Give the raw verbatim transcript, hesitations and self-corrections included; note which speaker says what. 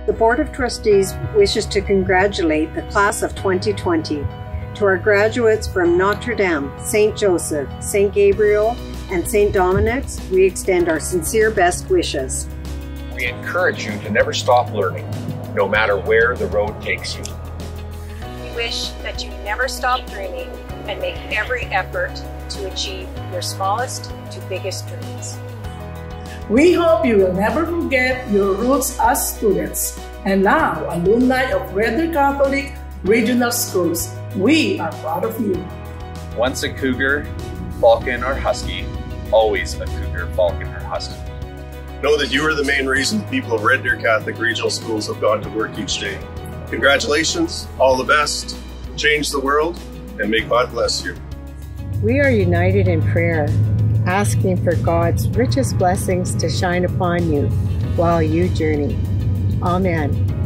Speaker 1: The Board of Trustees wishes to congratulate the class of twenty twenty. To our graduates from Notre Dame, Saint Joseph, Saint Gabriel, and Saint Dominic's, we extend our sincere best wishes.
Speaker 2: We encourage you to never stop learning, no matter where the road takes you.
Speaker 3: We wish that you never stop dreaming and make every effort to achieve your smallest to biggest dreams.
Speaker 4: We hope you will never forget your roots as students. And now, alumni of Red Deer Catholic Regional Schools, we are proud of you.
Speaker 5: Once a Cougar, Falcon, or Husky, always a Cougar, Falcon, or Husky.
Speaker 6: Know that you are the main reason the people of Red Deer Catholic Regional Schools have gone to work each day. Congratulations, all the best, change the world, and may God bless you.
Speaker 1: We are united in prayer, asking for God's richest blessings to shine upon you while you journey. Amen.